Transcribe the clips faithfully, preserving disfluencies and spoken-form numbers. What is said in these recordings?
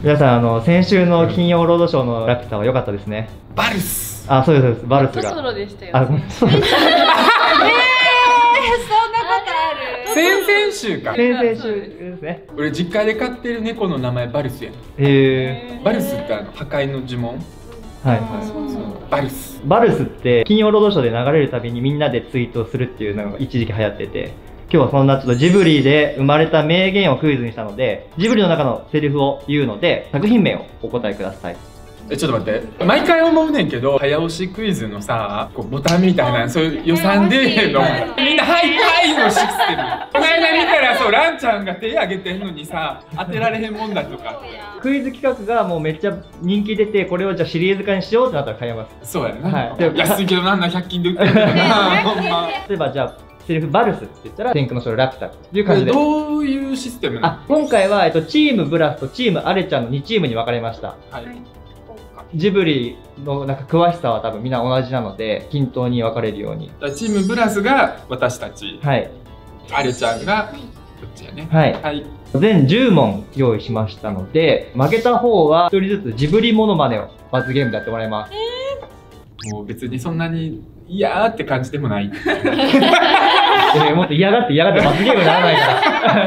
皆さん、あの先週の金曜ロードショーのラピュタは良かったですね。 バルス。 あ、そうですそうです。バルスが。 トトロでしたよ。 あ、ごめん。そうです。 えー、そんなことある。 先々週か。 先々週ですね。 俺実家で飼ってる猫の名前バルスやん。 へえ。 バルスってあの破壊の呪文。 はいはい。 バルス。 バルスって金曜ロードショーで流れるたびにみんなでツイートするっていうのが一時期流行ってて、今日はそんなちょっとジブリで生まれた名言をクイズにしたので、ジブリの中のセリフを言うので作品名をお答えください。 え、ちょっと待って、毎回思うねんけど、早押しクイズのさ、こうボタンみたいな、そういう予算でのみんな「はいはい」のシステム。この間見たら、そうランちゃんが手挙げてんのにさ、当てられへんもんだとか。 クイズ企画がもうめっちゃ人気出て、これをじゃあシリーズ化にしようってなったら買います。 そうやな、 はい、 安いけどなんだひゃく均で売ってるけどな。ほんま例えばじゃあセリフバルスって言ったら天空の城ラピュタっていう感じで。 どういうシステムなの？ あ、今回は、えっと、チームブラスとチームアレちゃんのにチームに分かれました。 はい、 ジブリのなんか詳しさは多分みんな同じなので均等に分かれるように。 チームブラスが私たち、 はい、 アレちゃんがこっちやね。 はい、 はい、 全じゅう問用意しましたので、負けた方はひとりずつジブリモノマネを罰ゲームでやってもらいます。 えー、もう別にそんなに嫌って感じでもない。 えー、もっと嫌がって嫌がって罰ゲームにならないから。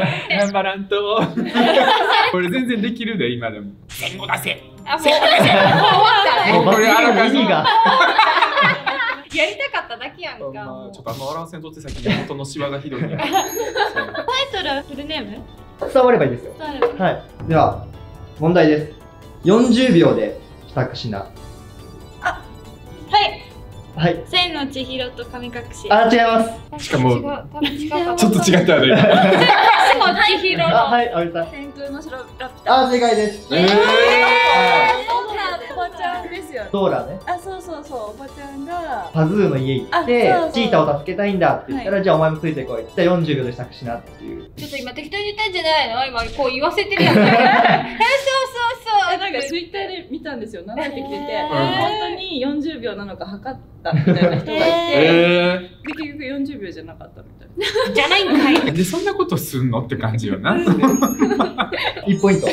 頑張らんと。これ全然できるで今でも。戦後出せ。 あ、もう終わったね。 もう罰ゲームの意味が。 やりたかっただけやんか。 まあ、ちょっとあんま笑わせんとってさっき元のシワがひどい、ね。 タイトルはフルネーム？ 伝わればいいですよ。はい。では問題です。よんじゅうびょうで帰宅しな。 あ、はい。 はい。 千の千尋と神隠し。 あ、違います。 しかもちょっと違ったよね。 千の千尋の。 はい、あれさん。 天空の城ラピュタ。 あ、正解です。 ええ。 そんなおばちゃんですよ。 ドーラね。 あ、そうそうそう、おばちゃんがパズーの家行ってチータを助けたいんだって言ったら、じゃあお前もついてこいってよんじゅうびょうで支度しなっていう。 ちょっと今適当に言ったんじゃないの？今こう言わせてるやん。そうそうそう。 なんかツイッターで見たんですよ。流れてきてて、本当によんじゅうびょうなのか測ったみたいな人がいて、で結局よんじゅうびょうじゃなかったみたいな。 じゃないんかい。 でそんなことすんのって感じよな。 いちポイント。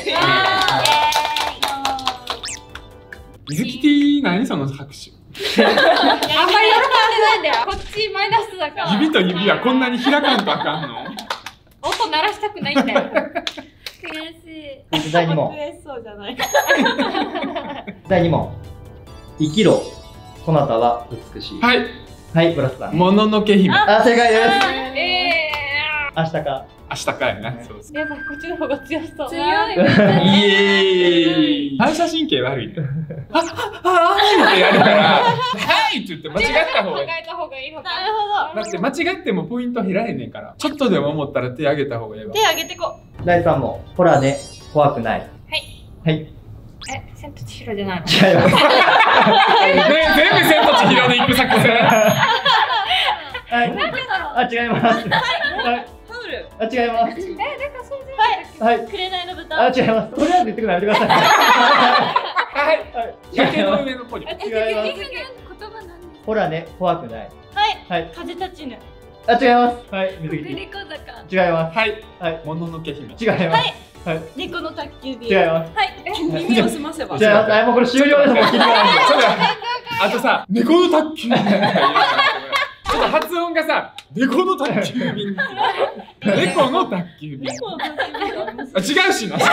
水木 T 何その拍手。 あんまり喜んでないんだよ。こっちマイナスだから。 指と指はこんなに開かんとあかんの？ 音鳴らしたくないんだよ。悔しい。 だいに問。 悔しそうじゃない。 だいに問。生きろ、そなたは美しい。 はい。 はい、ブラスさん。 もののけ姫。 あ、正解です。 ええ。 明日か。 明日かやな。そうそう。 やっぱこっちの方が強そう。 強い。 イエーイ。反射神経悪いね。はっはーってやるから、はいって言って間違った方がいい。 考えた方がいいのか。 なるほど。 だって間違ってもポイント減らへんねんから。ちょっとでも思ったら手挙げた方がいいわ。 手挙げてこ。 だいさん問。ほらね、怖くない。 はい。 はい。 え、千と千尋じゃないの？ 違います。 ね、全部千と千尋で行く作戦。 はい。あ、違います。はい。 タオル。 あ、違います。 え、なんかそうじゃない。 はい。 紅の豚。 あ、違います。とりあえず言ってくれないでください。 はい。 はい。 崖の上のポリ。 違います。 言葉なんです。 ほらね、怖くない。 はい。 はい。 風立ちぬ。 あ、違います。はい。水着。違い猫坂。 ます。 はい。 はい。 もののけ姫。 違います。はい。 猫の宅急便。 違います。 はい。耳を澄ませば。 違います。はい、もうこれ終了です。もう切りがない。 そうだ。あとさ、猫の宅急便。ちょっと発音がさ、猫の宅急便。猫の宅急便。 猫の宅急便あります。 あ、違うしな。騙さ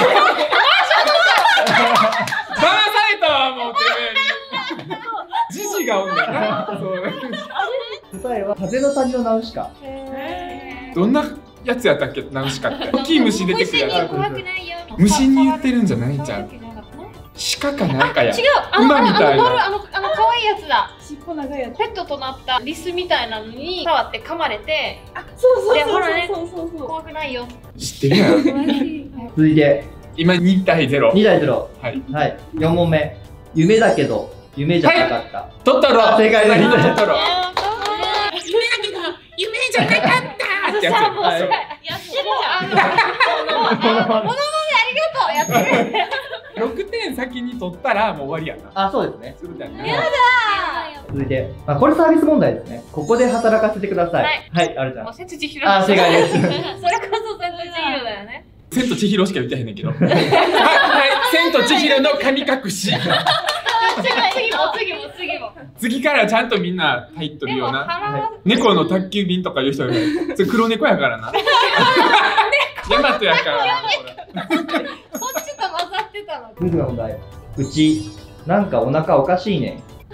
れたわ、もうてめえに。ジジがおんだよな。 答えは風の谷のナウシカ。 どんなやつやったっけ、ナウシカって。大きい虫出てくるやつ。 怖くないよ。 虫に言ってるんじゃないんちゃう。鹿かなんかや。 違う。あの馬みたいな。 あのあのあの可愛いやつだ。 尻尾長いやつ。 ペットとなったリスみたいなのに触って噛まれて、 あ、そうそうそうでほらねそうそうそう。 怖くないよ。 知ってるやん。 続いて今にたいゼロ。 にたいゼロ。 はい。 はい。よん問目。夢だけど夢じゃなかった。 トトロ。 正解です。 トトロ。 夢だけど夢じゃなかったってやつ。 さ、もうさ、 はいやってるじゃん。ものまねありがとう。やってる。 六点先に取ったらもう終わりやな。 あ、そうですね。 そういうことやな。 やだ続いて、あ、これサービス問題ですね。ここで働かせてください。はい、あるじゃん。 もう千と千尋。 あ、正解です。 それこそ千と千尋だよね。 千と千尋しか言ってへんねんけど。はい、はい、 千と千尋の神隠し。 次も次も次も。 次からちゃんとみんな入っとるような。 は猫の宅急便とかいう人がいる。それ黒猫やからな。ヤマトやからな。 こっちと混ざってたの。 クイズの問題。うち、なんかお腹おかしいねん。あ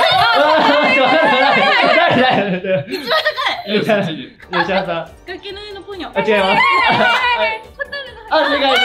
あ、誰誰誰いいよ、そっちに。 吉田さん。 崖の上のポニョ。 あ、違います。あ、正解です。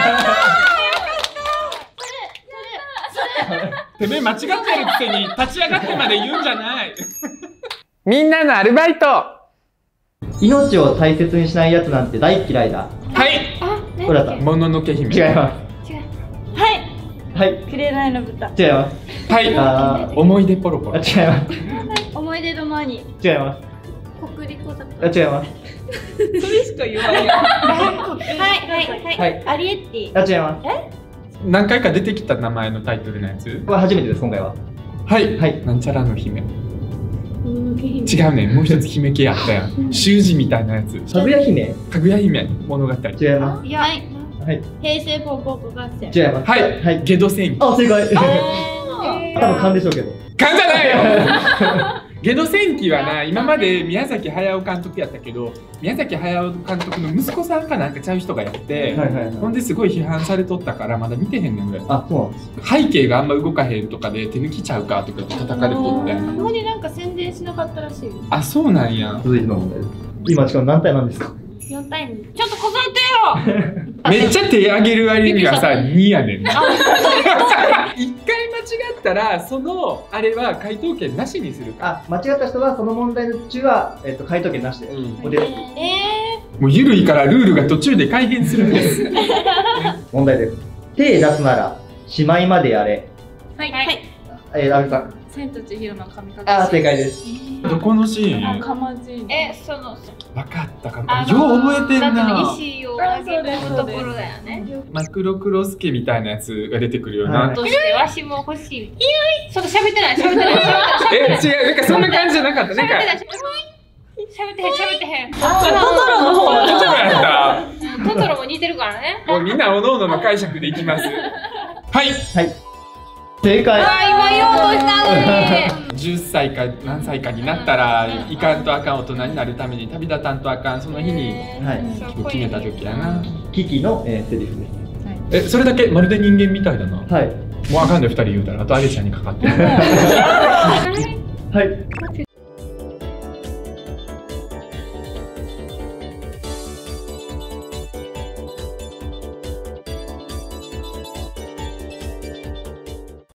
てめえ間違ってるくせに立ち上がってまで言うんじゃない。みんなのアルバイト。 命を大切にしないやつなんて大嫌いだ。 はい。 これだった。 もののけ姫。 違いま違う。はい。 す。はい。 紅の豚。 違います。 はい。 あ思い出ポロポあ、 ロ。 違います。 思い出の前に。 違います。 国立だ。 あ、違います。 それしか言わない。 はいはいはいアリエッティ。 あ、違います。 何回か出てきた名前のタイトルのやつ。 これ初めてです、今回は。 はい。 はい。 なんちゃらの姫。 違違うね。もう一つ姫系あったやん。習字みたいなやつ。 かぐや姫。 かぐや姫物語。 違いまいや、 す。はい。 平成ポンポンポン合戦。 違います。 はい。 はい。 ゲド戦記。 あ、正解。 えー多分勘でしょうけど。 勘じゃないよ。ゲド戦記はな、今まで宮崎駿監督やったけど、宮崎駿監督の息子さんかなんかちゃう人がやって、 はいはいはい。 ほんですごい批判されとったからまだ見てへんねんぐらい。 あ、そうなんです。 背景があんま動かへんとかで手抜きちゃうかとか叩かれとって。 ここになんか宣伝しなかったらしいよ。 あ、そうなんや。 続いての問題です。今、しかも何対なんですか？ よん対に。ちょっとこぞってよ。 めっちゃ手上げる割にはさ、にやねんな。一回間違ったら、そのあれは回答権なしにするか。 あ、間違った人はその問題の中は、えっと、回答権なしで。 うんお手です。 えもうゆるいからルールが途中で改変するんです。 問題です。手出すなら、しまいまでやれ。 はい。 はい。 えー、阿部さん。 千と千尋の神隠し。 あ、正解です。 どこのシーン？ かまじい。 え、その、 わかったかあも。よう覚えてんだってな。 石をあげるところだよね。 マクロクロスケみたいなやつが出てくるよな。 はいとしてわしも欲しい。ちょっと喋ってない、喋ってない、喋ってない。 え、違う、なんかそんな感じじゃなかった。なんか、 喋ってない、喋ってへん、喋ってへん。 あ、トトロの方。 どうやっトトロも似てるからね。 た？もうみんなおのおのの解釈でいきます。はい。 はい。正解。 あー、今言おうとしたのに。 じゅっさいか何歳かになったらいかんとあかん大人になるために旅立たんとあかん、その日にはい。 決めた時やな。 キキの、えー、セリフでえ、それだけまるで人間みたいだな。 す。はい。 もうあかんでふたり言うたらあとあげちゃんにかかってる。 はい。